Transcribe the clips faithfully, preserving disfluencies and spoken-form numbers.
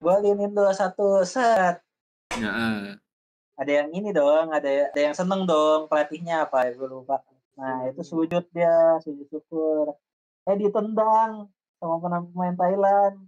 golin Indo satu set. Heeh. Ada yang ini dong, ada ada yang seneng dong pelatihnya apa ya gue lupa. Nah itu sujud dia, sujud syukur. Eh ditendang sama pemain Thailand.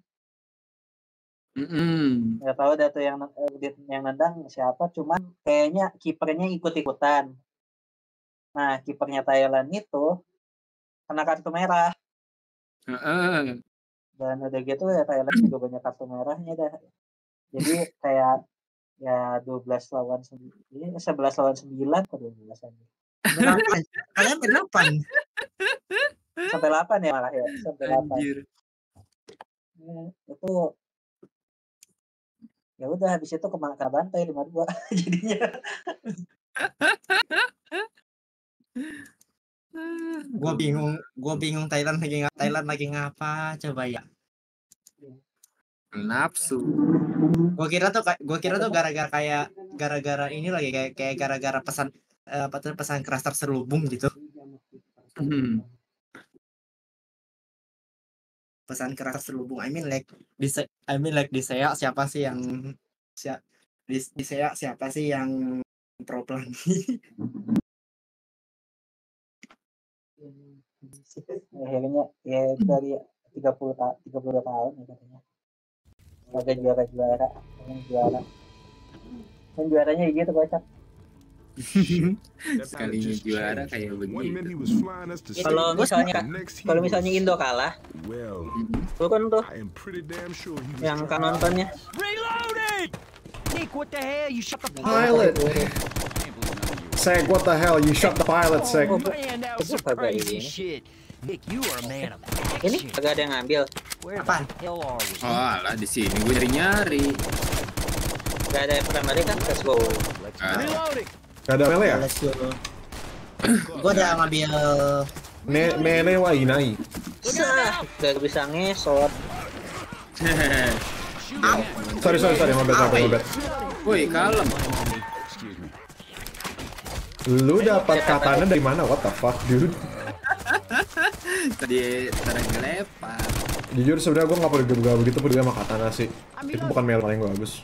Mm-mm. Nggak tahu dah tuh yang yang nendang siapa, cuman kayaknya kipernya ikut-ikutan. Nah kipernya Thailand itu kena kartu merah. Heeh. Dan udah gitu ya Thailand juga banyak kartu merahnya dah. Jadi kayak ya dua belas lawan sembilan, sebelas lawan sembilan atau dua belas aja. Delapan. Kalian berdelapan. Sampai delapan ya malah ya, sampai delapan. Anjir. Ya, itu ya udah habis itu kemana ke bantai lima dua jadinya. Gue bingung, gue bingung Thailand lagi ngapa, Thailand lagi ngapa coba ya. Nafsu. Gue kira tuh, gue kira tuh gara-gara kayak gara-gara ini lagi kayak kayak gara-gara pesan apa tuh pesan keras terselubung gitu. Hmm. Pesan keras terselubung. I mean like di I mean like di Sea siapa sih yang siapa di, di Sea siapa sih yang pro pelangi? Akhirnya ya dari tiga puluh dua tahun ya katanya. Sebagai juara-juara, yang juara. Kan juaranya gitu kocak. Sekalinya juara kayak begitu. Kalau misalnya kalau misalnya Indo kalah, lu kan tuh yang kan nontonnya. Nick, what the hell? You shut the Pilot. Seg, what the hell? You shut the pilot, Seg. Oh, man, that was some crazy shit. Nick, you are a man of Ini action. agak ada yang ngambil. Where the hell are we? Oh alah di sini gue nyari-nyari. Gak ada yang pernah balik kan? Let's go. Reloading. Gak ada mele ya? Let's go. Gue udah ngambil Me mele wa inai. Sah, gak bisa ngesot. Sorry, sorry, sorry, my bad, my bad, my bad. Woi kalem. Lu dapat katana dari mana? What the fuck, dude? Tadi terang lepas. Jujur sebenarnya gue nggak peduli gak begitu peduli sama katana sih. Itu bukan mele paling bagus.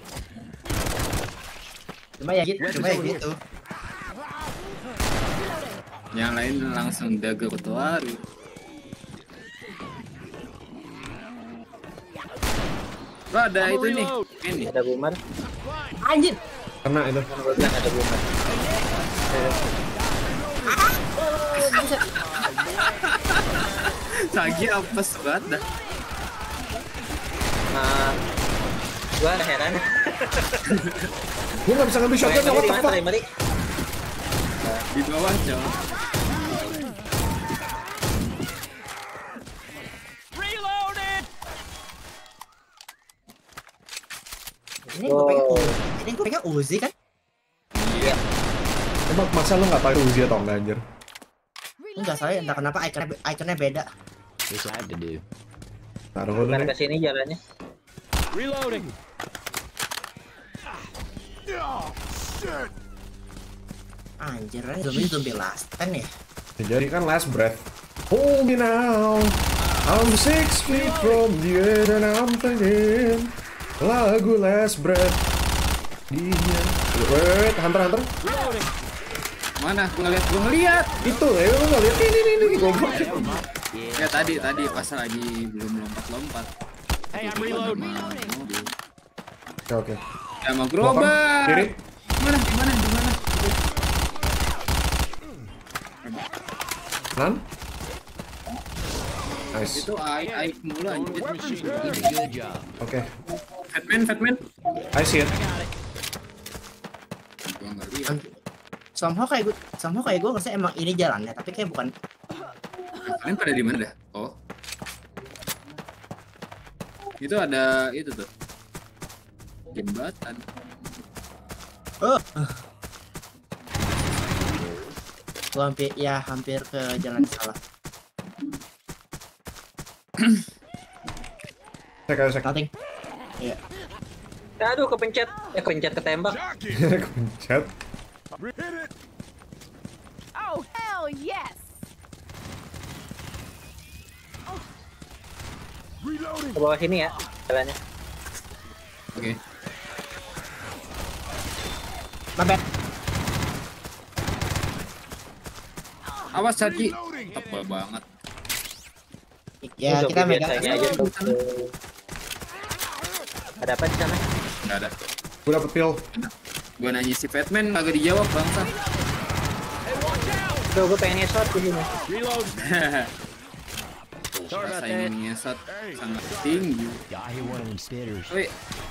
cuma ya gitu, cuma ya gitu. Yang lain langsung daga kotoari. Bro, ada itu nih. Ini. Ada boomer. Anjir. Kena itu. Ada boomer. Lagi apes banget dah. Nah, gua heran. Gue nggak bisa ngambil shotgun, what the fuck? Di bawah jauh. Reloaded. Ini gue pengen ini gue pengen Uzi kan? Iya. Emang masa lu nggak tahu Uzi atau enggak anjir? Enggak, soalnya entah kenapa ikonnya ikonnya beda. This I have to do. Taruh dulu Bukan nih. ke sini jalannya. Reloading. Anjir, ini zombie zombie last kan ya? Jadi kan last breath. Hold me now. I'm six feet from the end and I'm thinking lagu last breath. Dia. Wait, hunter hunter. Mana? Gue ngeliat, gue ngeliat. Itu, eh lu nggak lihat ini ini ini goblok. Ya tadi tadi pas lagi belum lompat-lompat. Hey, I'm reloading. Oke oke. Ya mau gerobak. Kiri. Mana? Di mana? Di mana? Nan. Nice. Itu air air mulu anjir. Good job. Oke. Fatman, Fatman. I see it. Gua nggak lihat. Somehow kayak gue, somehow kayak gue ngerasa emang ini jalannya, tapi kayak bukan. Kalian pada di mana dah? Oh. Itu ada itu tuh. Jembatan. Oh. Gue hampir ya hampir ke jalan salah. Cek aja cek. Nothing. Iya. Aduh kepencet. Eh kepencet ketembak. Kepencet. Oh, hell yes! Ke bawah sini ya jalannya. Oke. Mabet. Awas Caki. Tebal banget. Ya kita megang. aja tuh. Ada apa di sana? Enggak ada. Gue dapet pil. Gua nanya si Fatman kagak dijawab bangsa. Tuh gue pengen nge-shot di sini. Rasa ingin ngesot sangat tinggi. I hear one of them spitters. Woi,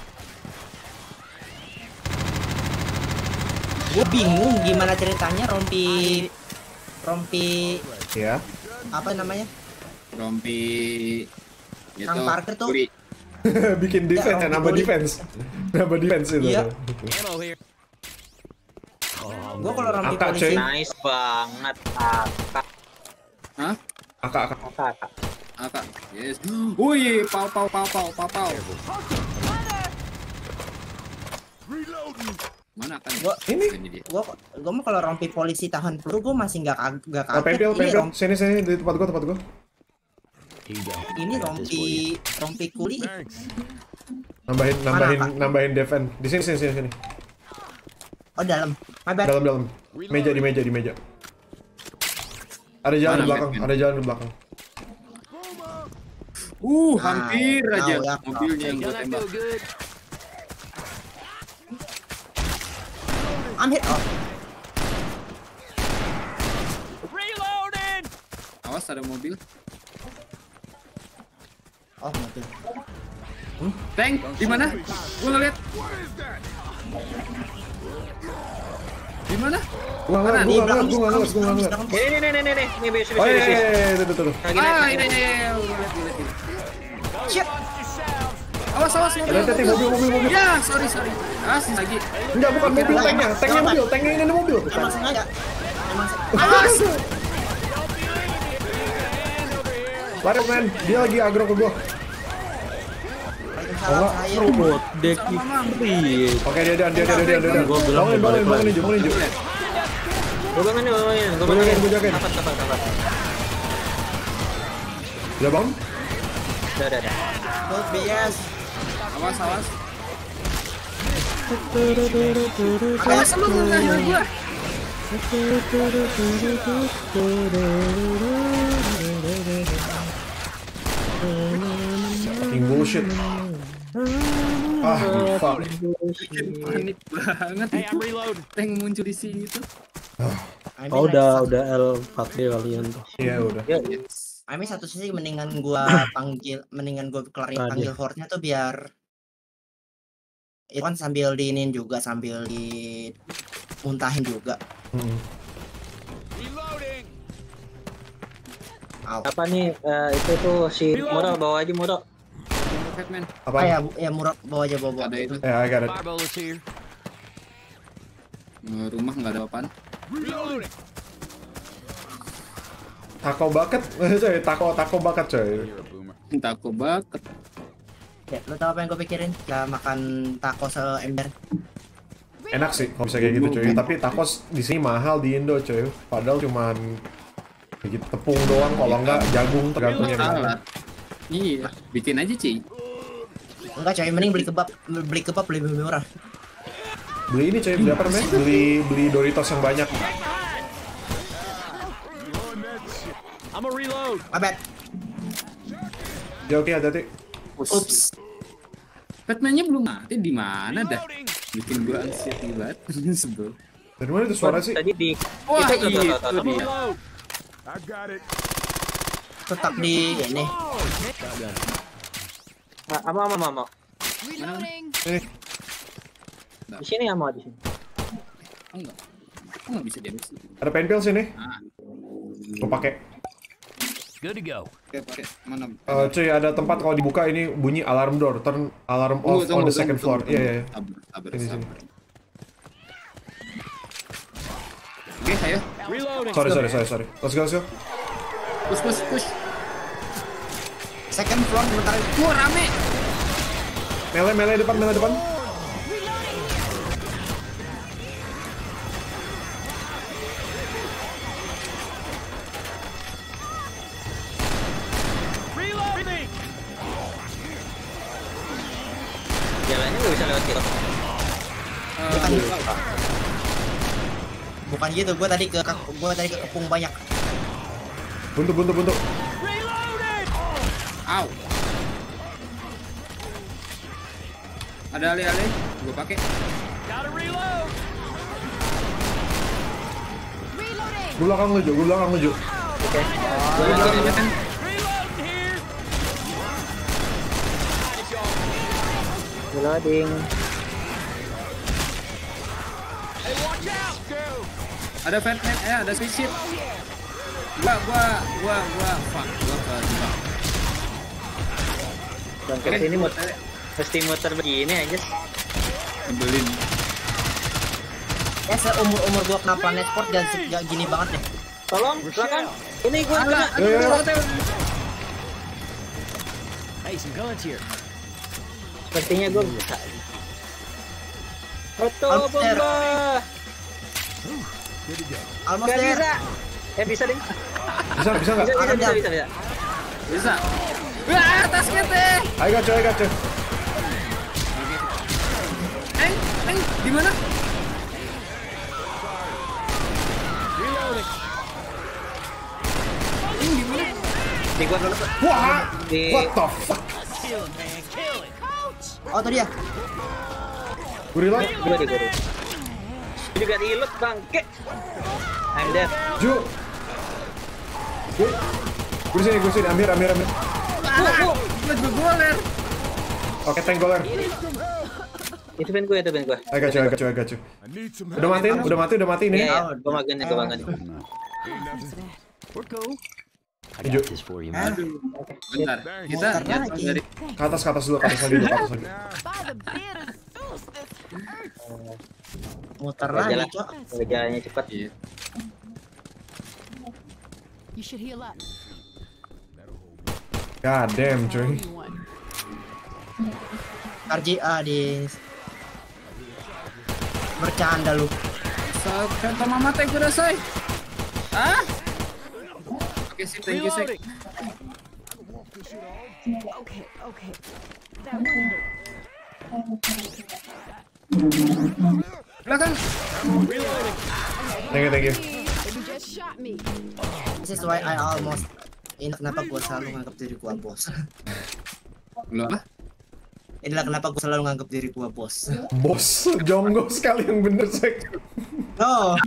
Gue bingung gimana ceritanya rompi rompi Ya. apa namanya? rompi gitu. Kang Parker tuh. Kuri. Bikin defense, ya, Ya, nambah Oli. defense. Nambah defense itu. Iya. Ammo here. Gue kalau rompi Angka, polisi cuy. Nice banget. Kakak. Hah? Akak, akak. Kakak. Apa? Yes. Wih, pau pau pau pau pau pau. Mana kan? Gua- Ini. Ini dia. gue gue mau kalau rompi polisi tahan peluru gue masih nggak kag- nggak Oh, kaget. penpil, Ini, penpil. rom- Sini, sini. Di tempat gua, tempat gua. Here you go. ini rompi rompi kuli. Nambahin, nambahin, Pak? nambahin defense. Di sini, sini, sini, sini. Oh dalam. Mabet. Dalam, dalam. Meja, di meja, di meja. Ada jalan Mana, di belakang, Batman? ada jalan di belakang. Uh, Ah, hampir aja tahu ya. mobilnya yang gua Don't that tembak. feel good? I'm hit. Oh, Reloading. Awas ada mobil. oh mobil. Tank di mana? Gua ngeliat. Di mana? Gua nggak ngeliat, gua nggak ngeliat, gua nggak ngeliat, gua nggak ngeliat. Ini nih nih nih nih ini bis bis Oh iya, bis. iya, iya, tuh, tuh, tuh. Lagi naik. Ah, lagi ini naik. ini ini. Gua liat, gua liat. Shit. Awas awas mobil. Hati, hati, mobil, mobil, mobil. Ya, sorry sorry. Awas lagi. Enggak, bukan mobil, tanknya. Tanknya mobil, tanknya ini ada mobil. Emang sengaja. Emang sengaja. Awas. Lari, men. Dia lagi agro ke gua. Salah saya. Robot deck Mamang. Oke, dia dan dia dia dia dia. Gua bilang Bangunin, bangunin, balik bangunin, lagi. bangunin, Ju. Gue bangun gue bangun gue Gua bangun. jagain, gua jagain. Kapat kapat kapat. Udah bangun? Udah udah udah. Good B S. Awas awas. Awas lu ngehil gua. Fucking bullshit. Ah, fuck. Bikin panik banget Hey, itu. I'm reload. Tank muncul di situ. I mean, Oh like, udah satu- udah L empat D kalian tuh. Iya, udah. Yes. I mean satu sisi mendingan gua panggil, mendingan gua kelarin Tadi. panggil horde-nya tuh biar itu kan sambil diinin juga, sambil di muntahin juga. Hmm. Reloading. Au. Apa nih eh, itu tuh si Muro bawa aja Muro. Batman. Apa? Ah ya, ya murah bawa aja bawa bawa. Ada itu. Ya, I got it. Fire bullets here. Eh, Rumah nggak ada apaan. Reloading. Taco bucket, coy. Taco taco bucket, coy. Taco bucket. Ya, lu tau apa yang gue pikirin? Ya makan taco seember. Enak sih kalau bisa kayak gitu, coy. Tapi tacos di sini mahal di Indo, coy. Padahal cuman kayak gitu tepung doang, kalau enggak jagung tergantung yang mana. Salah. Iya, bikin aja Ci. Enggak coy, mending beli kebab, beli kebab lebih murah. Beli ini, coy. Beli apa namanya? Beli beli Doritos yang banyak. I'm a reload. Abet. Ya oke, hati-hati. Ups. Batman-nya belum mati di mana dah? Reloading. Bikin gua anxiety banget. Sebel. Dari mana itu suara sih? Tadi di Wah, Itu, tuh, tuh, itu tuh, tuh, I'm a dia. reload. Tetap di ini. Ah, apa apa apa. Reloading. Eh, Di sini ya mau di sini. Oh, enggak. Kok nggak bisa diambil sih? ada penpil sini. Ah, Gua pakai. Good to go. oke pakai mana? Eh, cuy, ada tempat kalau dibuka ini bunyi alarm door, turn alarm Tunggu, off tunggu, on the tunggu, second floor. tunggu, Iya, iya, iya. Sabar, sabar, Sini, sini. sabar. Oke, ayo. Reloading. Sorry, sorry, sorry, sorry. Let's go, let's go. Push, push, push. Second floor bentar. Wah, rame. Mele, mele depan, mele depan. Reloading. Jalannya bisa lewat gitu. Bukan, bukan gitu, gua tadi ke gua tadi ke kepung banyak. Buntu, buntu, buntu. Au. Ada alih-alih, gua pakai. Gue belakang lu, Jo. Gue belakang lu, Jo. Oke. Reloading. Ada fatman, eh ada spaceship. Gua, gua, gua, gua, fuck, gua ke jebak. Bangkit sini muter, mesti muter begini aja. Ambilin. Ya seumur-umur gua kena planet sport gak, gak gini banget deh. Tolong, silakan. Ini gua kena. Ya, ya, ya. Hey, some guns here. Sepertinya gua bisa. Foto Almost there. bomba. Almost Gak there. bisa. Eh bisa ding. Bisa, bisa nggak? Bisa, bisa, bisa, bisa, bisa. Bisa. Wah, tas kita. Ayo, gacu, ayo, gacu. Eh, eh, di mana? Ini di mana? Di gua dulu. Wah, Di what the fuck? Oh tuh dia. Gue reload. gua di gua. Di. Gua juga di-loot bangke. I'm dead. Ju. Gue. Gue disini, gue disini. Amir, Amir, Amir. Ah, gua goler. Oke, tank goler. Itu pen gua, itu pen gua. Ayo, gacu, ayo, gacu, ayo, gacu. Udah matiin, udah mati, udah mati nih. Iya, iya. Gua makan, gua makan. We're cool. I Ju. got this for you, man. Aduh. Bentar. Kita Muter jatuh lagi. dari Ke atas, ke atas dulu, ke atas lagi, dulu, ke atas lagi. By the beard of Zeus, this hurts. Muter Gua lagi, jalan. Cok. Gua jalannya cepat. Iya. You should heal up. God damn, I'll cuy. you one. R J A di bercanda lu. So, kata mama teh kudasai. Ah? Oke sih, thank you sih. Okay, okay. That one hurt. Belakang. Thank you, thank you. You just shot me. This is why I almost ini kenapa gua selalu nganggap diri gua bos. Lo apa? Inilah kenapa gua selalu nganggap diri gua bos. Bos, jonggo sekali yang bener, Sek. No.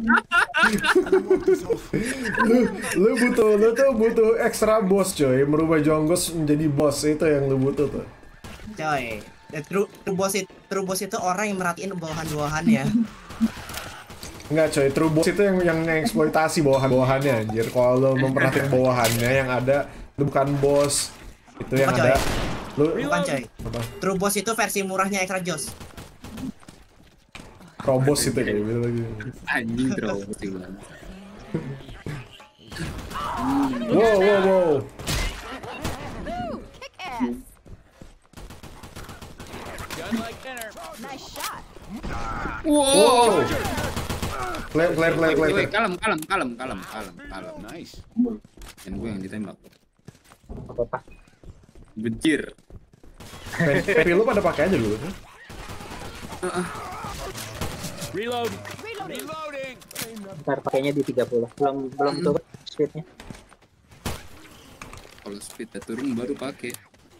lu, lu butuh, lu tuh butuh ekstra bos, coy. Merubah jonggos menjadi bos, itu yang lu butuh tuh. Coy. Ya, true, true boss itu, true boss itu orang yang merhatiin bawahan-bawahannya. Enggak, coy. True boss itu yang yang eksploitasi bawahan-bawahannya, anjir. Kalau lu memperhatiin bawahannya yang ada, lu bukan bos. Itu yang Apa, coy? ada. Lu Bukan coy. apa? True boss itu versi murahnya Extra Joss. Robos itu kayak gitu lagi. Anjing terus sih gua. Wow, wow, wow. Ooh, kick ass. Nice shot. Wow. Clear, clear, clear, Woi, clear. kalem, kalem, kalem, kalem, kalem, kalem. Nice. Dan gue yang ditembak. Apa-apa. Benjir. P P lu pada pakai aja dulu. Reload. Reloading. Ntar pakainya di tiga puluh. Belum belum turun speednya. Kalau speednya turun baru pakai.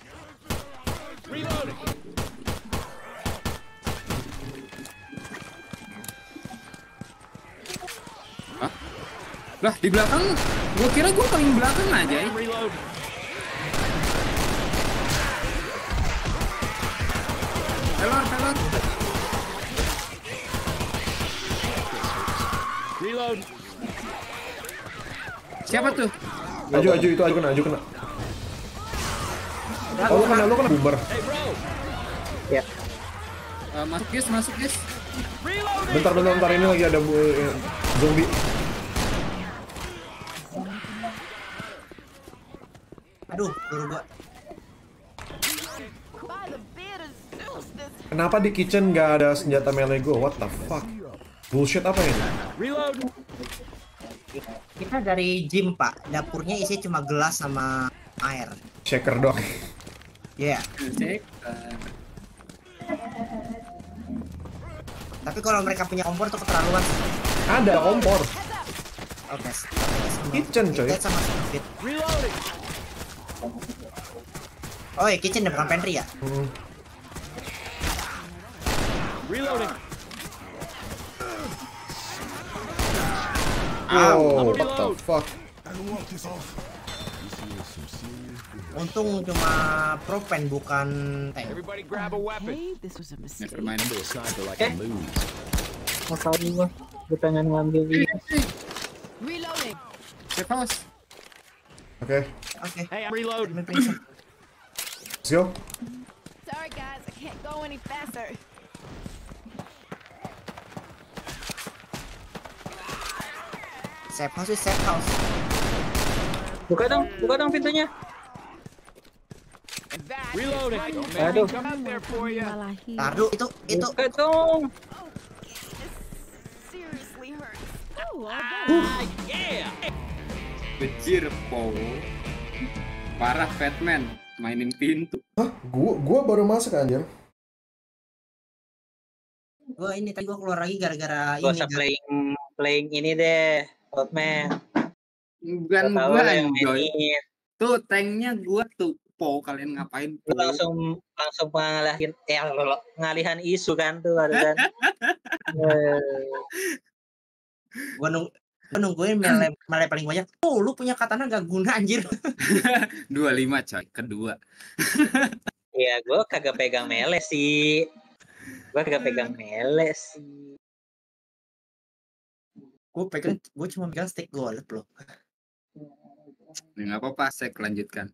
Hah? Lah di belakang, gua kira gua paling belakang aja ya. Reload. Pelor, pelor. Reload. Siapa tuh? Aju, aju itu aju kena, aju kena. Oh, lu kena, lu kena boomer. Ya. Uh, masuk guys, masuk guys. Bentar, bentar, bentar, ini lagi ada bu- eh, zombie. Aduh, peluru gua. By the beard of Zeus, this Kenapa di kitchen nggak ada senjata melee gue? What the fuck? Bullshit apa ini? Reload. Kita dari gym, Pak. Dapurnya isi cuma gelas sama air. Shaker dong. Ya. Yeah. Cek. uh, Tapi kalau mereka punya kompor tuh keterlaluan. Ada kompor. Oke. Kitchen coy. Kita sama sedikit. Oh ya kitchen ya bukan pantry ya? Hmm. Reloading. Oh, what the fuck? Untung cuma propen bukan tank. Everybody grab a weapon. Hey, this was a mistake. Never mind. Eh, Masa gua, gua pengen ngambil ini. Reloading. Safe house. Oke, Oke. Hey, I'm reloading. let's go. Sorry guys, I can't go any faster. Safe house, safe house. buka dong, buka dong pintunya. Reloading. Aduh. Come out there for you. While I heal. Taruh itu itu Buka dong. This seriously hurts. Oh, all Ah, yeah. Bejir, po. Parah Batman mainin pintu. Hah? Gua gua baru masuk anjir. gua ini tadi gua keluar lagi gara-gara Gak ini. usah playing playing ini deh, Batman. Bukan Gak tahu gua lah yang enjoy. mainin. Tuh tanknya gua tuh. Po kalian ngapain? Lu langsung langsung pengalihan eh lo- ngalihan isu kan tuh ada kan. Eh, Gua nung gua nungguin melee, melee paling banyak. Oh, lu punya katana gak guna anjir. dua puluh lima coy, kedua. Iya, gue kagak pegang melee sih. Gue kagak pegang melee sih. Gua pegang gua cuma pegang stick golf loh. Ya nggak apa-apa, saya lanjutkan.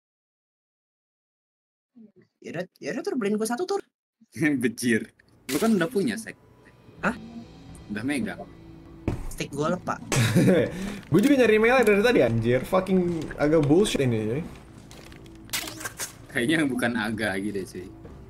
Yaudah, yaudah tur beliin gua satu tur. Bejir. Lu kan udah punya sek. Hah? Udah megang. Stick golf, Pak. Gue juga nyari melee dari tadi anjir. Fucking agak bullshit ini coy. Kayaknya bukan agak gitu sih.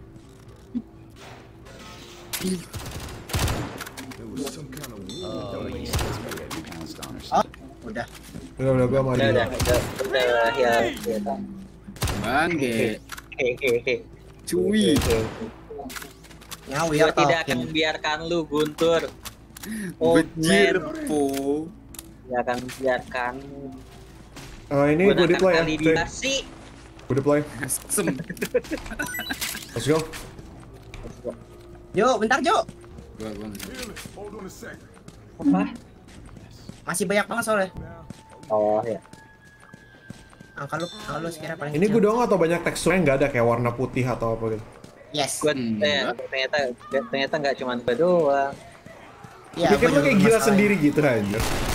Oh, udah. Udah udah gua mau Udah, dia. udah, udah, udah, ya, ya. Bangke. Hehehe. Cuy. Nyawi Gue ya tidak akan membiarkan lu, Guntur. Old Bejir, man. po. Tidak akan membiarkan. Oh ini gue deploy ya. Coy. Validasi. Gue deploy. Sem. Let's go. Jo, bentar Jo. Gua gua. Apa? Masih banyak banget soalnya. Oh ya. Angka lu, angka lu sekira paling Ini kecil. gue doang atau banyak teksturnya nggak ada kayak warna putih atau apa gitu. Yes. Gue Hmm, ternyata ternyata nggak cuma gue doang. Iya, Pikir gua lo kayak juga gila masalahnya. sendiri gitu aja.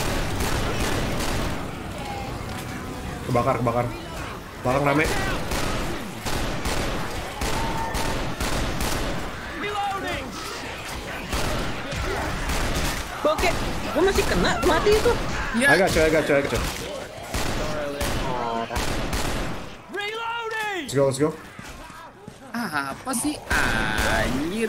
Kebakar, kebakar. Kebakar rame. Oke, gue masih kena mati itu. Agak coy, agak coy, agak coy. Let's go, let's go. Ah, apa sih anjir?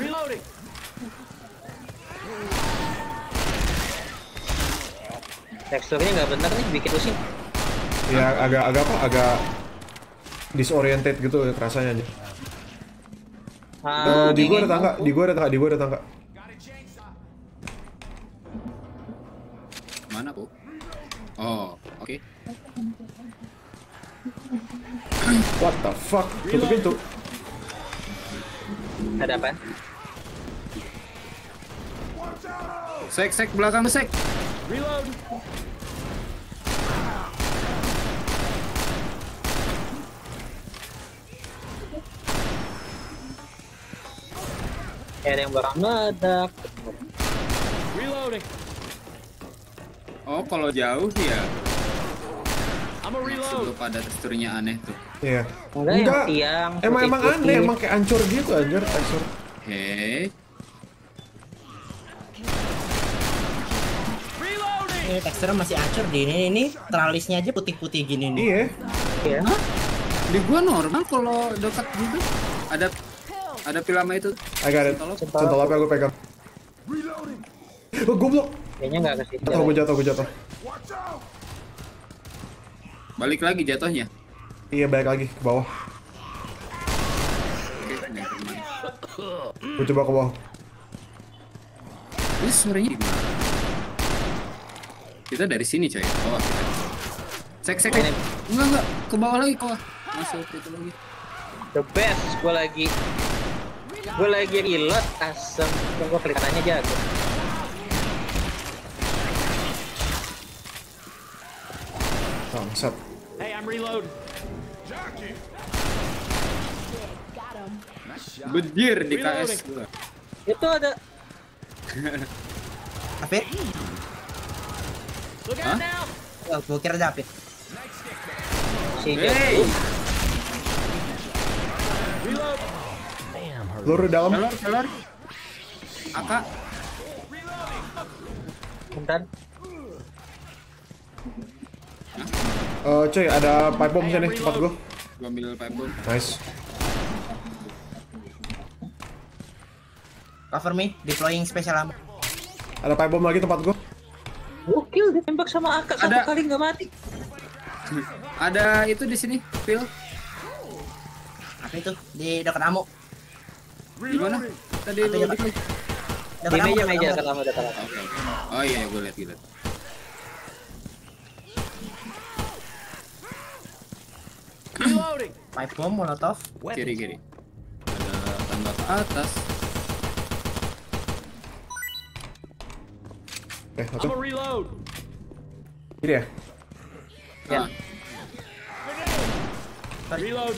Teksturnya nggak bener nih, bikin pusing. Ya agak agak apa? Agak disoriented gitu rasanya aja. Ah, Eh, di gua ada dingin. tangga, di gua ada tangga, di gua ada tangga. Mana, Po? Oh, oke. What the fuck? Tutup pintu. Ada apa? Sek, sek belakang sek. Kayak ada yang barang meledak. Oh, kalau jauh ya. Sebelum pada teksturnya aneh tuh. Iya. Enggak, yang Enggak. tiang. Emang emang putih-putih. aneh, emang kayak ancur gitu anjir tekstur. Hei, Ini teksturnya masih acur di ini ini tralisnya aja putih-putih gini nih. Iya. Ya. di gua normal kalau dekat gitu. Ada ada filament itu. Agak ada. Centol apa gue pegang. Oh, goblok. Kayaknya nggak ke situ. Jatuh, gue jatuh, gue jatuh. Balik lagi jatuhnya. Iya, balik lagi ke bawah. Oke, nevermind. Gue coba ke bawah. Ini suaranya di mana? Kita dari sini coy. Bawah kita. Sek sek. Enggak enggak, ke bawah lagi kok. Masuk itu lagi. The best, gue lagi gue lagi reload asem, gue klik kanannya jago. Bangsat. Hey, I'm reload. Bedir di K S gua. Itu ada Apit? Look Hah? out now. Oh, gua kira ada Apit. si Hey, Reload. Peluru di dalam. kelor kelor. Aka. bentar. Eh, cuy, ada pipe bomb sini, tempat gua. Gua ambil pipe bomb. Nice. Cover me, deploying special ammo. Ada pipe bomb lagi tempat gua. Gokil ditembak sama Aka satu Ada. kali nggak mati. Ada itu di sini, Phil. Apa itu? Di dekat ammo. Di mana? Tadi Ada lu dekat. di Dekat Di ammo, meja dekat meja ammo. kalau udah kalah. Oke, oke. Oh iya, gue lihat gitu. Reloading. Pipe bomb, molotov. Kiri kiri. Ada tanda ke atas. Eh, I'm satu. a reload. Kiri ya? Ya. Ah, Reload.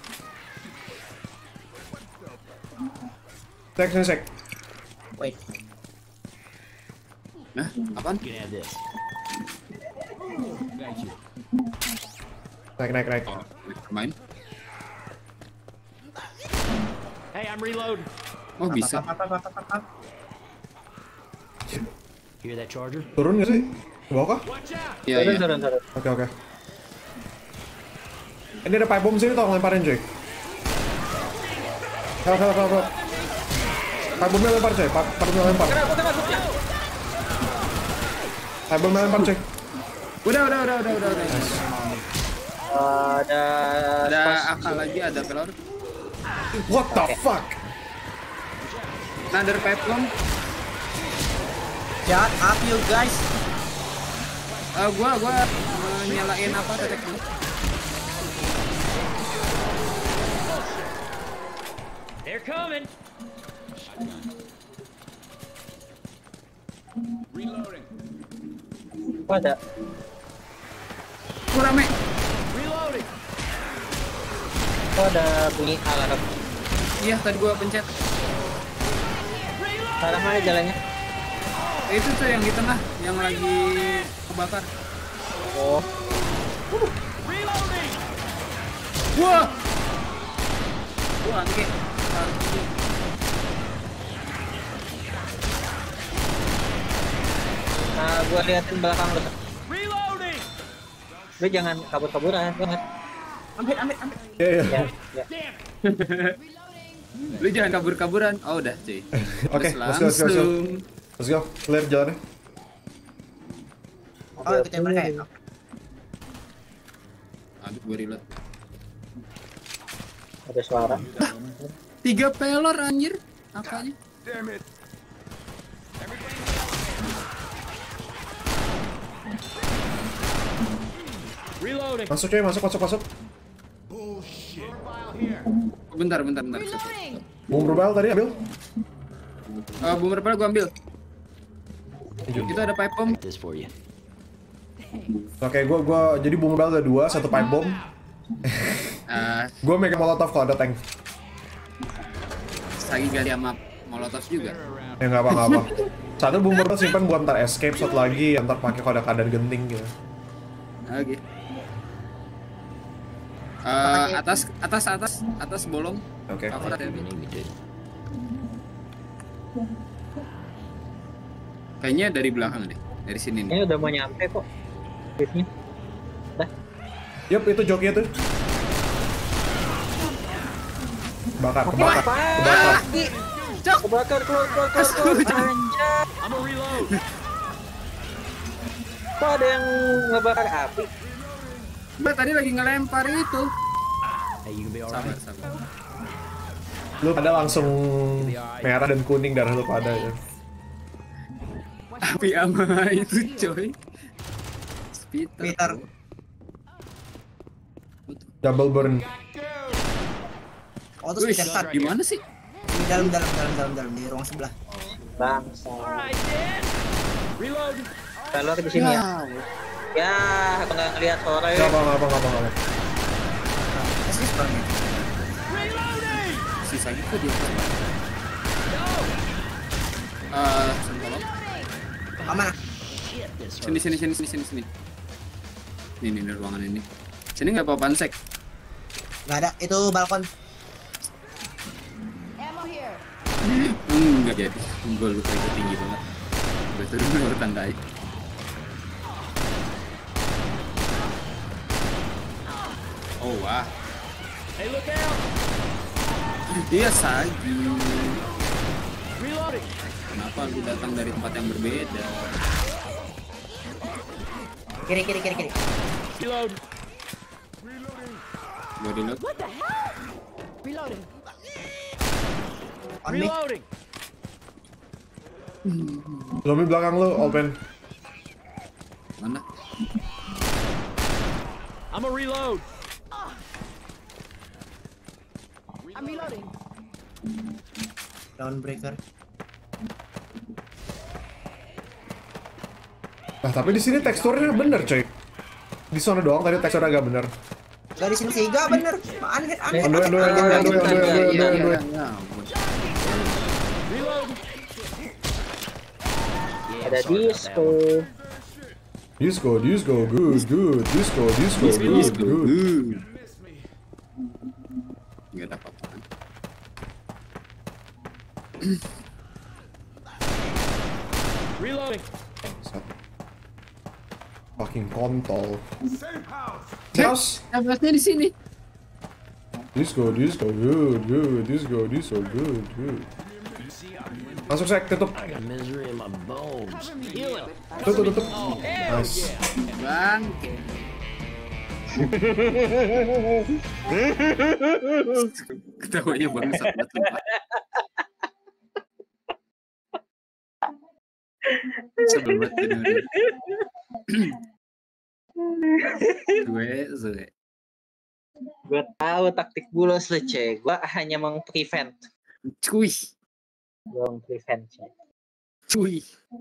Sek, sek, sek. Wait. nah, apaan? You can have this. Thank you. Naik, naik, naik. Oh, main. Hey, I'm reload. Oh, bisa. Apa, apa, apa, apa, apa. Hear that charger? Turun nggak sih? Ke bawah kah? Watch out. Iya, Turun iya. turun turun. Oke, oke. Ini ada pipe bomb sini, tolong lemparin, cuy. Help, help, help, help. Pipe bombnya lempar, cuy. Pipe pipe bombnya lempar. Kenapa kenapa kenapa? Pipe bombnya lempar, cuy. Udah, udah, udah, udah, udah, udah. Ada Ada spas- akal lagi, ada pelor. What the fuck? Another pipe bomb. Shut up you guys. Eh, gua gua uh, nyalain apa tetek dulu. They're coming. Reloading. Oh, ada. Gua rame. Reloading. Oh, ada bunyi alarm. Iya, tadi gua pencet. Sekarang mana jalannya? Itu tuh yang di tengah, yang lagi kebakar. Oh, Reloading. Wah. Wah, anjing. nah gua liatin belakang lu. Reloading. Lu jangan kabur-kaburan, banget. Ambil, ambil, ambil. Iya, iya. Ya, ya. Lu jangan kabur-kaburan. Oh, udah, cuy. Oke, Terus let's go, let's go, let's go. langsung. Let's go, clear jalannya. Oh, kita mereka ya. Aduh, gua reload. Ada suara. Tiga pelor anjir. Apanya? Reloading. Masuk, cuy, masuk, masuk, masuk. Bentar, bentar, bentar. Bom berbal tadi ambil. Uh, boomer pelor gua ambil. Itu ada pipe bomb. This for you. Oke, gua gua jadi bom berbal ada dua, satu pipe bomb. Uh, Gua megang molotov kalau ada tank. lagi gali sama molotov juga. Ya nggak apa nggak apa. Satu bom berbal simpan buat ntar escape, satu lagi ntar pakai kalau ada keadaan genting gitu. Oke. Uh, atas, atas, atas, atas bolong. Oke. Cover ada. Kayaknya dari belakang deh, dari sini nih. Ini udah mau nyampe kok. Liftnya. Yup, itu jokinya tuh. Bakar, kebakar, kebakar. Cok, kebakar, keluar, keluar, keluar, keluar. Anjay. I'm a reload. Kok ada yang ngebakar api? Mbak tadi lagi ngelempar itu. Hey, you can be Sabar, alright. sabar. Lu pada langsung merah dan kuning darah lu pada ya. Tapi ama itu coy. Peter. Peter. Double burn. Oh, terus Wih, Peter Tan. gimana sih? Di dalam dalam dalam dalam dalam di ruang sebelah. Bangsa. Alright, Dan. Reload. Kalau di sini ya. Ya, aku nggak ngeliat sore. Gak apa apa apa apa. Asli sebenarnya. Reloading. Sisanya tuh dia. Eh, tolong. Aman. Sini sini sini sini sini sini. Ini nih di ruangan ini. Sini nggak apa-apaan sek. Nggak ada, itu balkon. Enggak jadi. Gue lupa itu tinggi banget. Gue turun dulu tandai. Oh wah. Hey, look out. Dia Sagi. Reloading. Kenapa lu datang dari tempat yang berbeda? Kiri kiri kiri kiri. Reload. Gue reload. What the hell? Reloading. On me. Reloading. Zombie belakang lu, open. Mana? I'm a reload. I'm reloading. Downbreaker. Nah, tapi di sini teksturnya bener, coy. Di sana doang tadi teksturnya agak bener. Gak di sini sih, gak bener. Aneh aneh. Aduh, aduh, aduh, aduh, aduh, aduh, aduh, aduh. Reload. Ada disco. Disco, disco, good, good. Disco, disco, good, good. Gak ada apa-apa. Reloading. Fucking kontol. House. Nafasnya di sini. Disco, disco, good, good. Disco, disco, good, good. Masuk sek, tutup. I got misery in my bones. Tutup, tutup. Nice. Bang. Ketawanya bangsat banget. Sebel banget dengerin. Gue, gue. Gue tahu taktik bulos lo, Ce. Gue hanya meng-prevent. Cuy, Gue meng-prevent, Ce. cuy.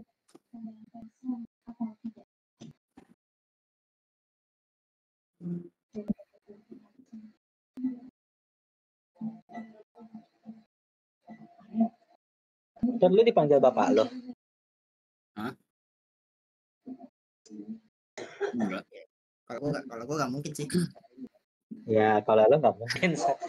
Kan lu dipanggil bapak lo. Hah? Enggak. Kalau gua nggak, kalau gua nggak mungkin sih. Ya, kalau lo nggak mungkin.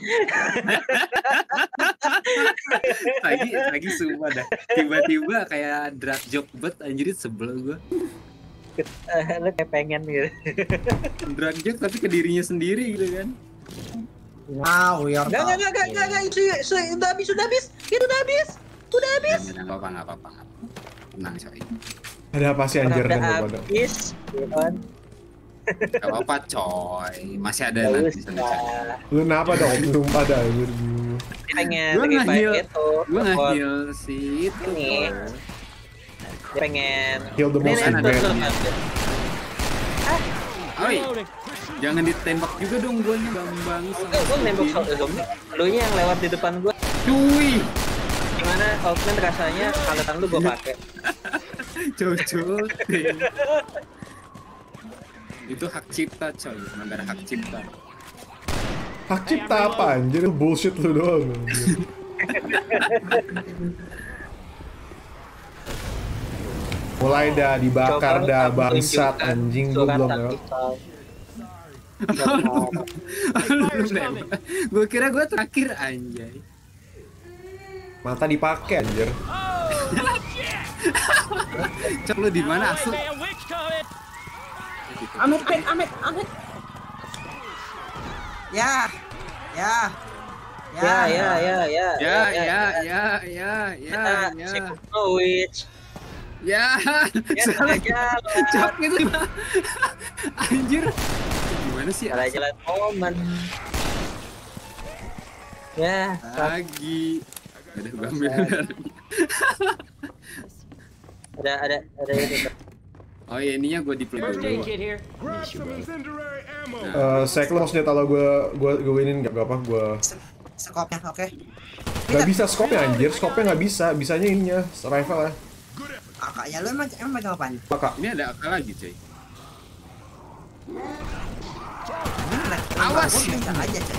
Lagi, lagi sumpah dah. Tiba-tiba kayak drag joke bet anjir sebel gue. Lo kayak pengen gitu. Drag joke tapi ke dirinya sendiri gitu kan. Now we are Gak, gak, gak, gak, gak, gak, itu, itu, udah habis, udah habis, itu udah habis, udah habis. Nggak apa-apa, nggak apa-apa. Tenang coy. Ada apa sih anjir dan Udah pada? habis, ya kan? Gak apa-apa coy. Masih ada Gak nanti di sana coy. usah. Lu kenapa dong? Belum pada anjir. Pengen Gua lagi nge-heal. fight itu. Gue nggak buat heal si itu. Ini. Dia pengen. Kill the most Ini, ini, man. tuh, tuh, tuh. Oi, Reloading. jangan ditembak juga dong gue nih bambang. Gue gue nembak soal zombie. Lu nya yang lewat di depan gue. Cuy, Gimana outman rasanya kalau tangan lu gue pakai. cocok. Itu hak cipta coy, negara hak cipta. Hak cipta apa anjir? Bullshit lu doang. Anjir. Mulai dah dibakar Coba dah kamu bangsat tunjukkan anjing gua surat belum taktikal. Belum gue kira gue terakhir anjay. Mata dipakai anjir. Cok lu di mana asu? Hey, a witch coming. Amit, amit, amit, amit. Ya, ya, Ya, ya, ya, ya. Ya, ya, ya, ya, ya, ya. Second witch. Ya, Ya, salah salah jalan. cok itu. Anjir. Gimana sih? Salah jalan momen. Ya, Lagi. Udah gue ambil. Ada ada ada itu. Oh iya, ininya gue di play First aid dulu. kit here. Miss you, brother. Eh, Sek lo maksudnya kalau gue gue gue ini nggak apa gue Skopnya, oke. nggak bisa skopnya anjir, skopnya nggak bisa, bisanya ininya rifle ya. Kakaknya lu emang emang megang apaan? Kakak. Ini ada akal lagi cuy. Awas. Bisa aja, coy.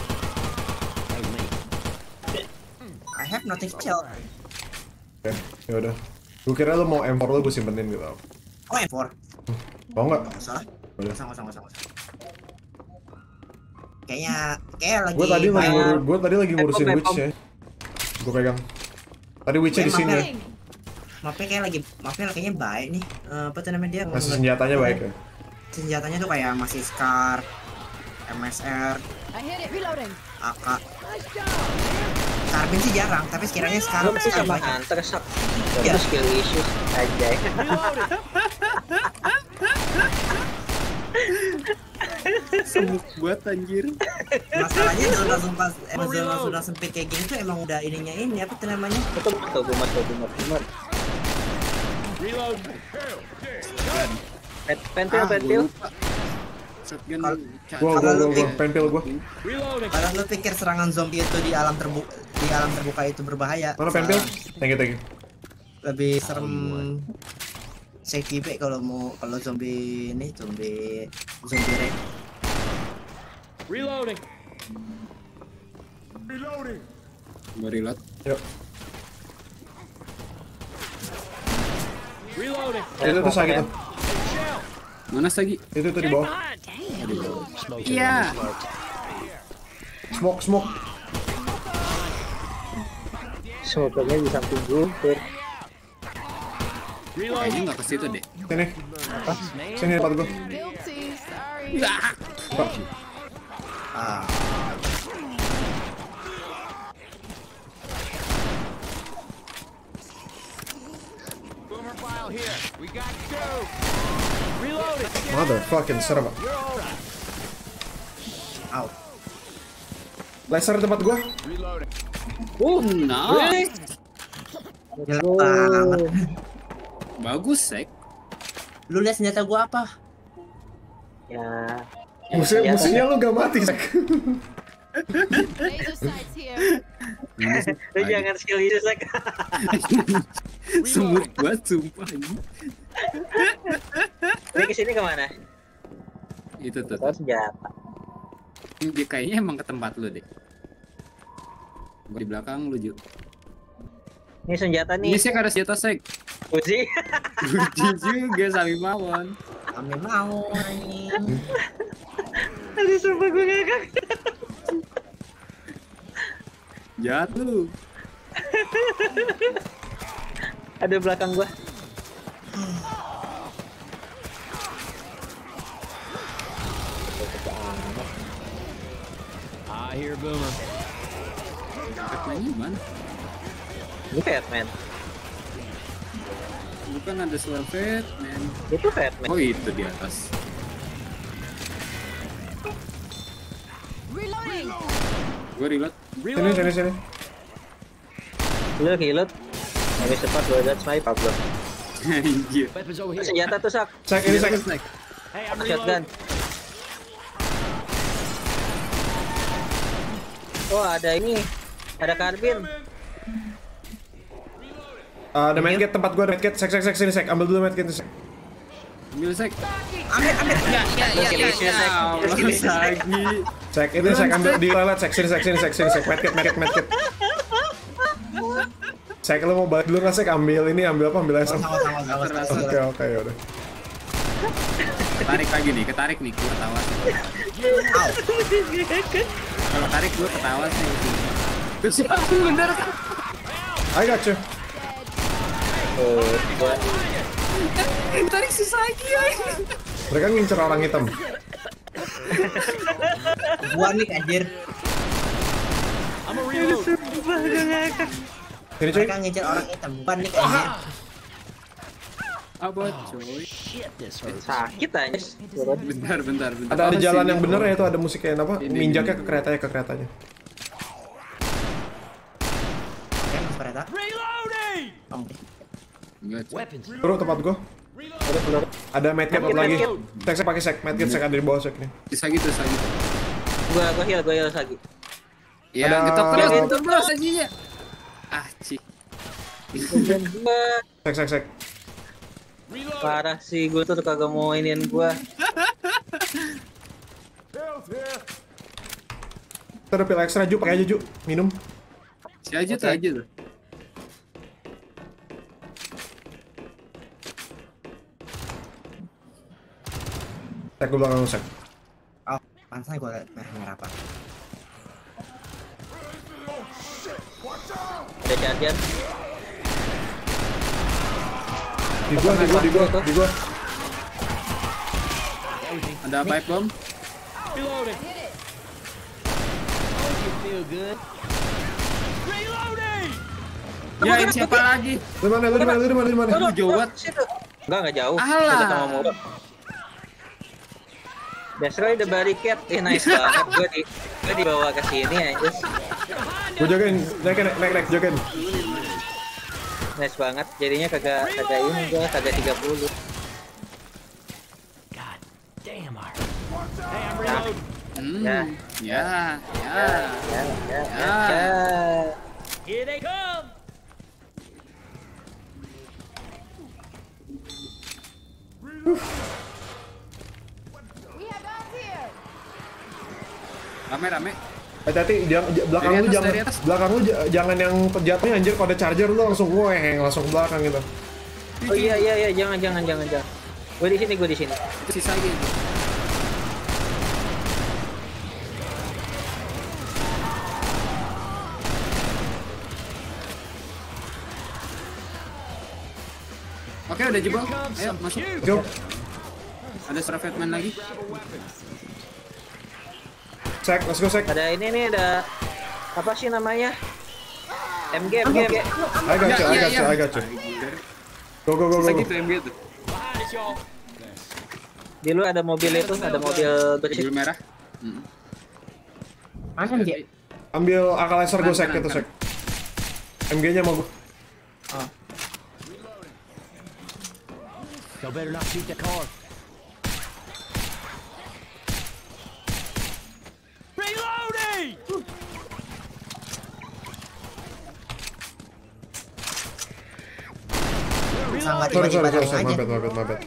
I have nothing special. Oke, ya udah. Gue kira lo mau M four lo gue simpenin gitu. Oh, M four. Mau nggak? Nggak salah. Udah. Nggak usah, nggak usah, nggak usah. Kayaknya, kayak lagi. Gue tadi lagi bayar- ngur, gue tadi lagi ngurusin Epom, witch ya. Gue pegang. Tadi witchnya di Emang sini. ya? Maafnya kayak lagi, maafnya kayaknya baik nih. Eh, apa tuh namanya dia? Masih senjatanya baik ya. Senjatanya tuh kayak masih Scar, M S R, I hit it. Reloading. A K. Carbine sih jarang, tapi sekiranya Scar, Belum sih Scar sama banyak. Hunter sak. Iya. Terus skill issues aja. Semut buat anjir. Masalahnya kalau langsung pas emang langsung langsung sempit kayak gini tuh emang udah ininya ini apa tuh namanya? Itu tuh bumat tuh bumat bumat. Reload. Pen- Pentil Ah, pentil. Shotgun. Kalau- ca- Gue gue Kalau gue lu gue pik- penpil gue. Reloading. Kalau lu pikir serangan zombie itu di alam terbuka di alam terbuka itu berbahaya, Mana penpil? salah. Thank you thank you. Lebih serem safety back kalau mau kalau zombie ini zombie zombie raid. Reloading. Gue reload. Yuk. Reloading. Itu tuh sakit tuh. Mana lagi? Itu tuh di bawah. Iya. Smoke smoke. Semoga di samping gue. Kayaknya nggak ke situ deh. Sini. Sini tempat gue. Guilty. Sorry. Buka. Ah, Boomer file here. We got two. Reloading. Motherfucking serem. out. Laser tempat gue. Reloading. Oh, nice. Jelek banget. Bagus, Sek. Lu lihat senjata gua apa? Ya. Musuh Ya, musuhnya lu gak mati, Sek. Laser sights here. Lu jangan skill issues sak. Semut buat sumpah ini. Ini kesini kemana? Itu tuh. Tahu senjata. Dia kayaknya emang ke tempat lu deh. Gua di belakang lu, Ju. Ini senjata Ini nih. Sek ada senjata, Sek. Uzi. Uji juga Sami Mawon. Kami mau anjing. Aduh sumpah gue ngakak. Jahat lu. Ada belakang gua. I hear Boomer. Katanya gimana? Ini Batman. Bukan ada suara Batman. Itu Batman. Oh, itu di atas. Reloading. Gue reload. Sini sini sini. Lu hilut. Habis cepat dua dan sniper bro. Anjir. Weapons over here. Senjata tuh sak. Sek ini Sek. Sek. Hey, I'm Shotgun. reloading. Oh ada ini. Ada karbin. Uh, ada medkit tempat gue, ada medkit. Sek sek sek sini Sek. Ambil dulu medkit Sek. Ambil, Sek. Ambil, ambil. Ya, ya, ya, Skill ya, issues, Sek. ya. Allah, Skill issues, Sek. lagi. Sek itu Sek ambil di toilet Sek sini Sek sini Sek sini Sek medkit medkit medkit. Sek lo mau balik dulu nggak Sek? Ambil ini ambil apa? Ambil laser. Sama sama sama sama. Oke oke ya udah. Ketarik lagi nih, ketarik nih, gue ketawa. Kalau tarik gue ketawa sih. Terus bener. I got you. Oh, gua Tarik susah lagi ya. Mereka ngincer orang hitam. Gua nih anjir. I'm a reload. Sini cuy. Mereka ngejar orang hitam. Bukan nih anjir. Apa coy? Shit, this hurts. sakit aja. Bentar, bentar, bentar. Ada ada Oh, jalan sini. yang bener ya itu ada musiknya apa? Ini, Minjaknya ini. ke keretanya ke keretanya. Oke, Mas Pareta. Reloading. Kamu deh. Enggak, Cok. Weapons. Turun tempat gua. Ada medkit Medkit, lagi. medkit. Sek, saya pakai sek. Medkit sek ada di bawah sek nih. Bisa gitu, bisa gitu. Gua gua heal, gua heal lagi. Ya, Ada- getok terus, Ada- getok terus aja. Ah, cih. Dan gua Sek sek sek. parah sih, gua tuh kagak mau iniin gua. Kita ada pil ekstra Ju, pakai aja Ju. Minum. Si aja tuh aja tuh. Sek gua belakang lu, sek. Oh, pantasnya gue liat merah-merah apa. Ada charger. Di gua, di gua, di gua, di gua. Ada pipe bomb. Reloading. Oh, you feel good. Reloading. Ya, ini siapa lagi? Lu mana? Lu di mana? Lu di mana? Lu di mana? Lu jauh. Situ. Enggak, enggak jauh. Alah. Dekat sama mulut. Destroy the barricade. Eh, nice banget. Gua di gua dibawa ke sini aja. Gua jagain. Naik, naik, naik, naik, jagain. Nice banget. Jadinya kagak kagak ini gua kagak tiga puluh. God damn, Art. Hey, I'm reloading. Hmm. Ya. Ya, ya. Ya, ya, ya, Ya. ya. Here they come. We have guns here. Rame, rame. Hati-hati, jangan belakang Dari lu atas, jangan dari atas. belakang lu j- jangan yang jatuhnya anjir kalau ada charger lu langsung ngoeng langsung ke belakang gitu. Oh iya iya iya, jangan jangan jangan jangan. Gua di sini, gua di sini. Itu sisa lagi. itu. Oke, udah jebol. Ayo, masuk. Go. Ada Stratman lagi. Sek, let's go sek. Ada ini nih, ada apa sih namanya? M G, M G, M G. I got you, I Ya, got ya, you, ya. I got you. Go go go go. Sisa go. gitu M G tuh. Di lu ada mobil itu, ada mobil bersih. Mobil merah. Mm. Mana nih? Ambil akal laser gue sek Kanan, itu kanan. sek. M G-nya mau gue. Y'all better not shoot that car. Reloading. Sangat Sorry sorry tiba-tiba sorry, sorry. datang my aja. bad, my bad, my bad.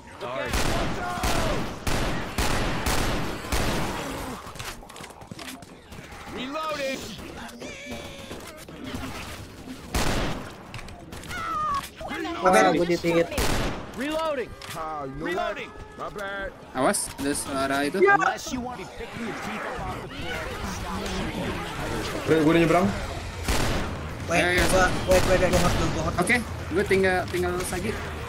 Reloading. Wah, gua ditit. Reloading. Reloading. Awas, ada suara itu. Unless you want to pick your teeth up off the floor. Gue udah nyebrang. Wait, Ayo, ayo. gua, wait, wait, wait, gua ngerti, gua ngerti. Oke, gue tinggal tinggal lagi.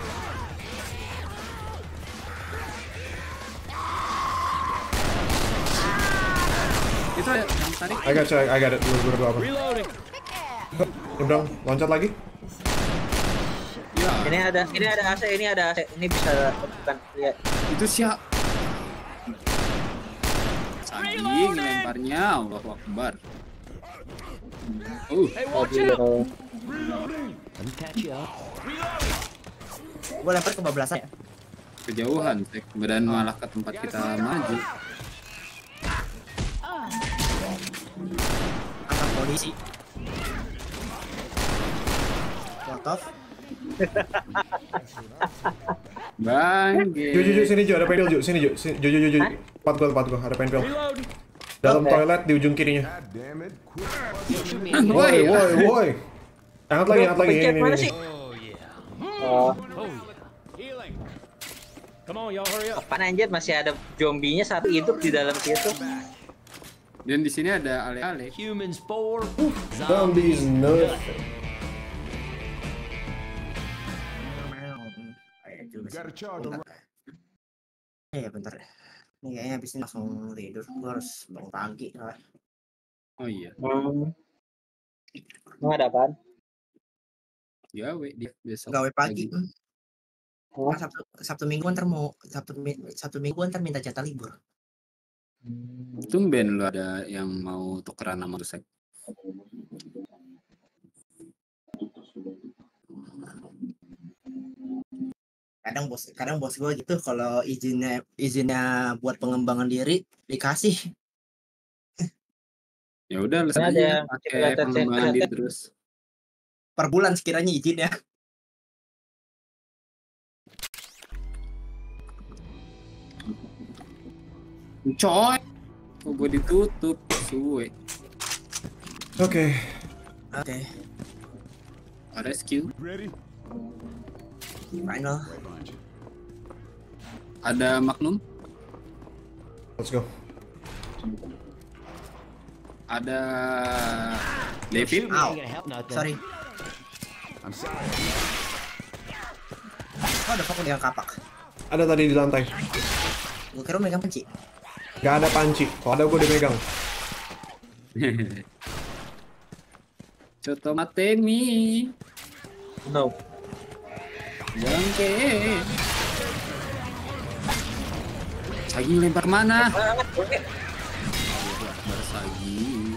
Itu ada yang tarik. I got you, I got it. Gue gue udah apa? Reloading. Nyebrang, loncat lagi. Ya, Ini ada ini ada A C, ini ada A C. Ini bisa bukan ya. itu siap. Sanding lemparnya, Allahu Akbar. Uh, Hey, watch Mobil out. Let me catch you up. Gua lempar kebablasan ya. kejauhan, Sek. Badan malah ke tempat kita maju. Antar polisi. What of? Bangke. Ju, ju, ju, sini Ju, ada penpil Ju, sini Ju, sini, Ju, Ju, Ju, Ju, tempat gue, tempat gue, ada penpil. Reloading. Dalam Oke. toilet di ujung kirinya. Woi, Woi, woi, woi. Angkat lagi, angkat lagi, ini, Pencet ini, mana ini. sih? Oh yeah. Oh, Oh yeah. Healing. Come on, y'all hurry up. apaan anjir, masih ada zombinya satu hidup di dalam situ. Dan di sini ada ale-ale. Humans four. Zombies nothing. Kayak juga sih. Bentar. Iya, bentar ya. Ini kayaknya habis ini langsung tidur. Gua harus bangun pagi. soalnya. Oh iya. Hmm. Emang ada apaan? Ya, we, dia besok. Gawe pagi. pagi. Oh. Kan Sabtu, Sabtu Minggu ntar mau Sabtu Mi- Sabtu Minggu ntar minta jatah libur. Tumben lu ada yang mau tukeran sama Rusek. kadang bos kadang bos gue gitu kalau izinnya izinnya buat pengembangan diri dikasih. Ya udah Ada aja yang pakai creator- pengembangan diri creator- terus. Per bulan sekiranya izin ya. Coy, kok gue ditutup suwe. Oke. Oke, Rescue. final. Ada Magnum. Let's go. Ada Devil. Ow, Ain't gonna help nothing. sorry. Oh, ada fokus dengan kapak. Ada tadi di lantai. Gue kira megang panci. Gak ada panci. Kalau ada gue udah megang. Coto matemi. No. Bangke. Sagi lempar mana? Banget, oke. Bar Sagi.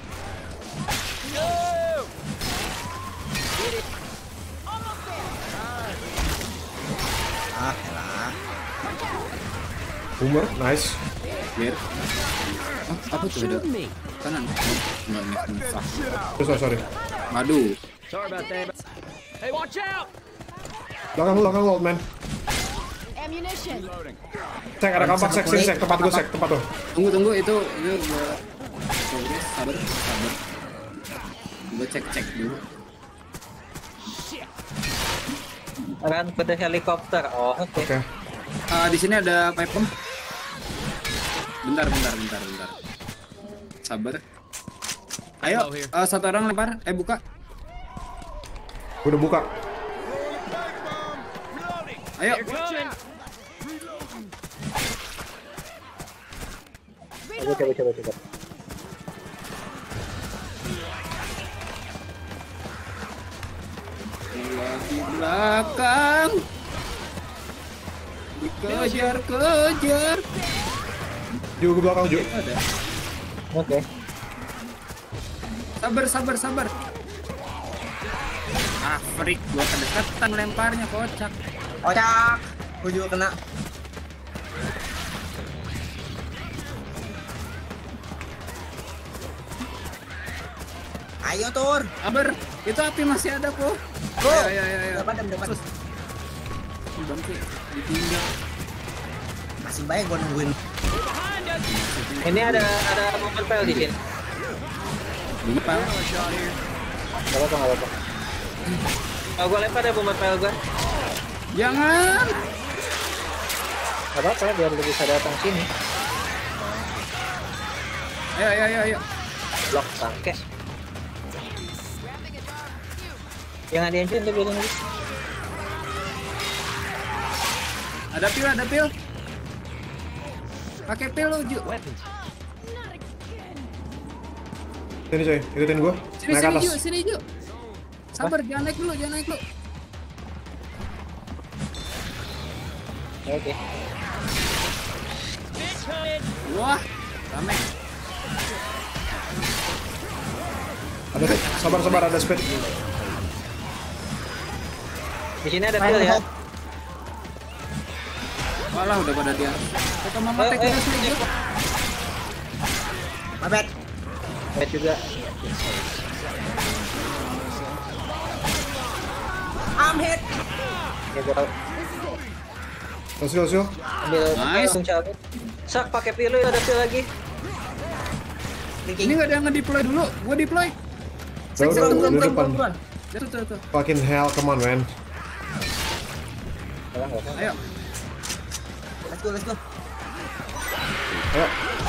Ah, elah. Boomer, nice. Biar. Oh, apa tuh ada? Kanan. Oh, enggak nih musa. Sorry, sorry. Madu. Sorry about that. Hey, watch out! Belakang lu, belakang lu, old man. Ammunition. Cek, ada kampak, sek, sini, sek. Tempat gue, sek. Tempat tuh. Tunggu tunggu itu itu gua progres sabar sabar. Gua cek cek dulu. Run ke the helikopter. Oh, oke. Oke. Ah di sini ada pipe bomb. Bentar bentar bentar bentar. Sabar. Ayo, eh, satu orang lempar. Eh buka. Udah buka. Ayo. Coba coba coba coba. Di belakang. Dikejar kejar. Ju, ke belakang, Ju. Ada. Oke. Sabar sabar sabar. Ah, freak, gua kedekatan lemparnya kocak. Kocak. Gue juga kena. Ayo Tur. Sabar, itu api masih ada kok. Go. Ayo ayo ayo. ayo. Dapat dapat. Bangke, ditinggal. Masih baik gue nungguin. Ini ada ada momen fail di sini. Ini pal. Gak apa-apa, gak apa-apa. Oh, gue lempar ya bomber fail gue. Jangan. Gak apa-apa, biar lu bisa datang sini. Ayo ayo ayo ayo. Blok bangke. Jangan di-engine tuh biarin aja. Ada pil, ada pil. Pakai pil lu, Ju. Sini, coy. Ikutin gue. Sini Naik ke sini atas. Ju, sini Ju. Sabar, jangan naik dulu, jangan naik dulu. Oke. Wah, rame. Ada, sabar, sabar. Ada speed. Di sini ada pil ya. Walah, udah pada dia. Kita mama Eh, tek eh, udah sini, Ju. Mabet. Lihat juga. I'm hit. Ya gua tahu. Let's go, let's go. Ambil Nice. langsung cabut. Sak pakai pil lu, ada pil lagi. Ini nggak ada yang nge-deploy dulu. Gua deploy. Udah, udah, udah, udah depan. Tuh, tuh, tuh. Fucking hell, come on, man. Salah enggak? Ayo. Let's go, let's go. Ayo.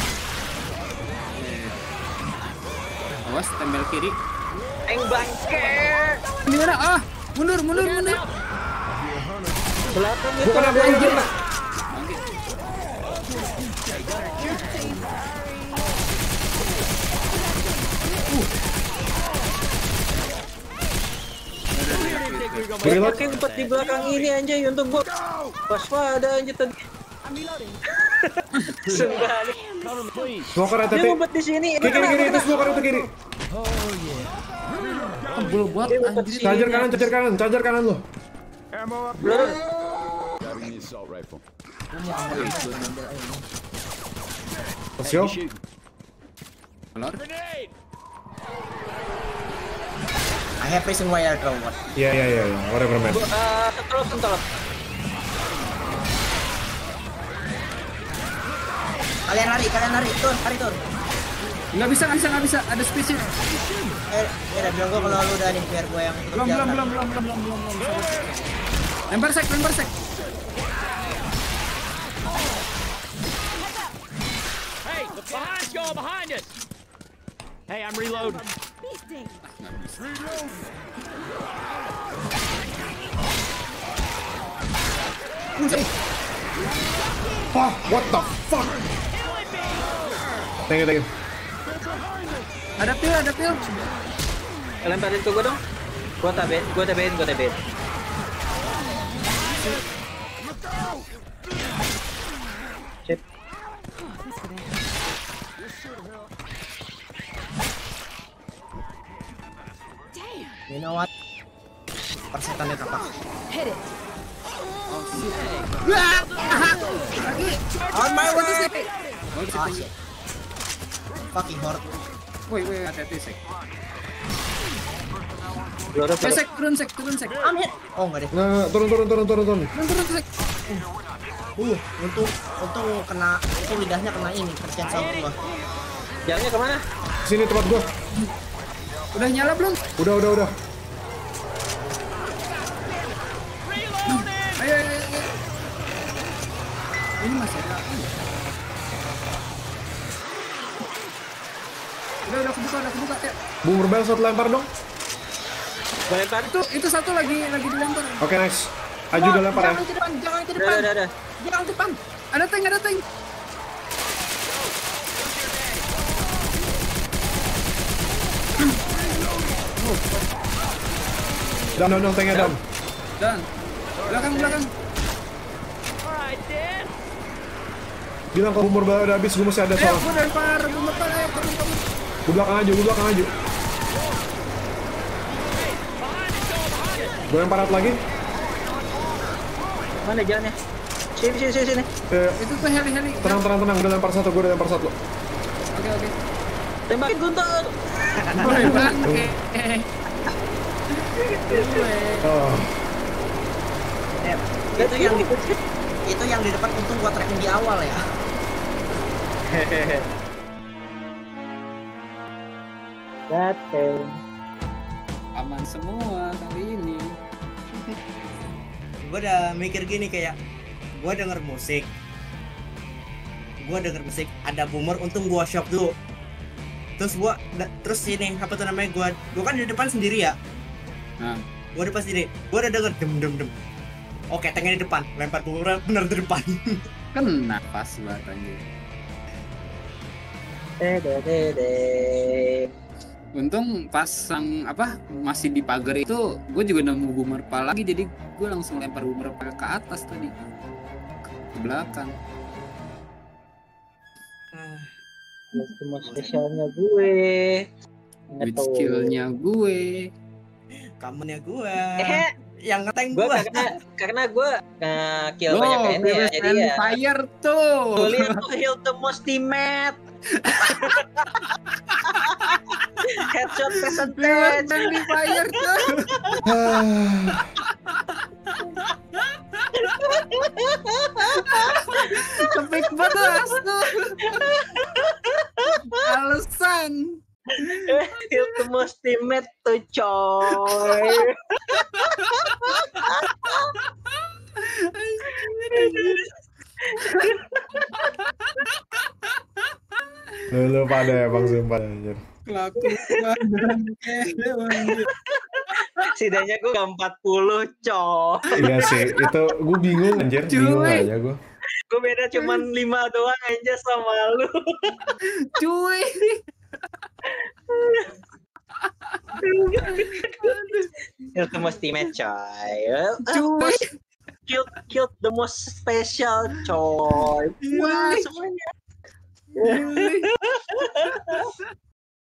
Awas, tempel kiri. Eng bangke. Ini mana? Ah, mundur, mundur, mundur. Belakang itu. Bukan apa anjir. Reload. Oke, ngumpet di belakang ini anjay untuk gua. Waspada anjir tadi. Sembali. Smoker ada Dia tadi. ngumpet di sini. Kiri, kiri, kiri. Itu smoker itu kiri. Bul buat Dia ngumpet di anjir. sini. Charger kanan, charger kanan, charger kanan lo. Belum. Bring the assault rifle. Ini ambil ambil ambil aja. Let's go. Keluar. I have reason why I draw what. Yeah, yeah, yeah, yeah. Whatever, man. Uh, sentul, sentul. Kalian lari, kalian lari, tur, lari tur. Nggak bisa, nggak bisa, nggak bisa. Ada spesial. Eh, ya bilang gua kalau lu udah nih biar gua yang Belum, belum, belum, belum, belum, belum, belum, belum. Lempar sek, lempar sek. Hey, behind you, behind us. Hey, I'm reloading. Ah, what the fuck? Thank you, thank you. Ada pil, ada pil. Lemparin ke gua dong. Gua tabain, gua tabain, gua tabain. Sip. You know what? Persetannya kapak. Hit it. On my way. Oh, Ah, shit. Fucking horde. Woi, woi, hati-hati sek. Peluru, Eh, peluru. sek, turun sek, turun sek. I'm hit. Oh enggak deh. Nah, turun, turun, turun, turun, turun. Turun, turun sek. Uh, untung untung kena itu lidahnya kena ini kerjaan sama gua. Jalannya kemana? Sini tempat gua. Udah nyala belum? Udah, udah, udah. Ayo, ayo, ayo. Ini masih ada. Udah, udah kebuka, udah kebuka ya. Boomer bell satu lempar dong. Gua lempar. Itu, itu satu lagi, lagi dilempar. Oke, nice. Aju udah lempar ya. Jangan ke depan, jangan ke Udah, depan. udah, udah. Jangan ke depan. Ada tank, ada tank. Down, down, down, tanknya down. Dan belakang, belakang. Alright, Dan. Bilang kalau boomer bell udah habis, gue masih ada Ayo, soal. gue lempar, gue lempar, ayo, kabur, kabur. Gue belakang aja, gue belakang aja. Gue lempar out lagi. Mana jalannya? Sini, sini, sini, sini. Eh, Itu tuh heli, heli. tenang, tenang, tenang. Udah lempar satu, gue udah lempar satu. Oke, oke. Tembakin Guntur. Boleh bangke. Oh. Itu yang di itu yang di depan untung gua tracking di awal ya. Hehehe. Dateng. Aman semua kali ini. Gua udah mikir gini kayak gua denger musik. Gua denger musik, ada boomer, untung gua shock dulu. Terus gua da, terus ini apa tuh namanya gua gua kan di depan sendiri ya. Nah, Gua di depan sendiri. Gua udah denger dem dem dem. Oke, tanknya di depan, lempar boomer bener di depan. kena pas banget anjir. Eh, deh, deh, deh. Untung pasang apa masih di pagar itu, gue juga nemu boomer pal lagi, jadi gue langsung lempar boomer pal ke atas tadi, ke belakang. Ya, semua spesialnya gue. With skillnya gue. Kamunya gua. Eh, yang ngetank gue gua. karena karena gue uh, kill Oh, banyak ini ya, jadi ya. fire tuh. Gue lihat tuh heal the most teammate. Headshot percentage. Friendly fire tuh. Kepik banget tuh. Alasan. Heal the most teammate tuh coy. Lu pada ya bang sumpah anjir. Kelakuan Setidaknya gue gak empat puluh coy. Iya sih, itu gue bingung anjir, bingung aja gue. Gue beda cuman lima doang aja sama lu. cuy. Kill the most teammate coy. Cuy. Kill, kill the most special coy. Wah semuanya.